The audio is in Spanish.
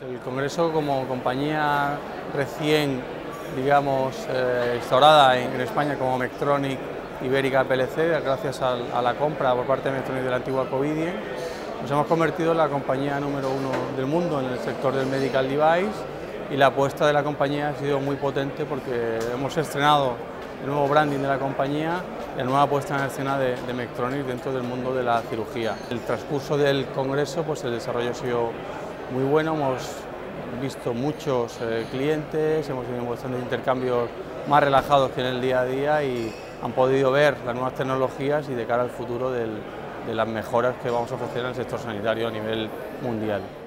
El Congreso, como compañía recién, digamos, instaurada en España como Medtronic Ibérica PLC, gracias a la compra por parte de Medtronic de la antigua Covidien, nos hemos convertido en la compañía número 1 del mundo en el sector del medical device, y la apuesta de la compañía ha sido muy potente porque hemos estrenado el nuevo branding de la compañía, la nueva puesta en escena de Medtronic dentro del mundo de la cirugía. El transcurso del Congreso, pues el desarrollo ha sido muy bueno, hemos visto muchos clientes, hemos tenido bastantes intercambios más relajados que en el día a día y han podido ver las nuevas tecnologías y de cara al futuro de las mejoras que vamos a ofrecer en el sector sanitario a nivel mundial.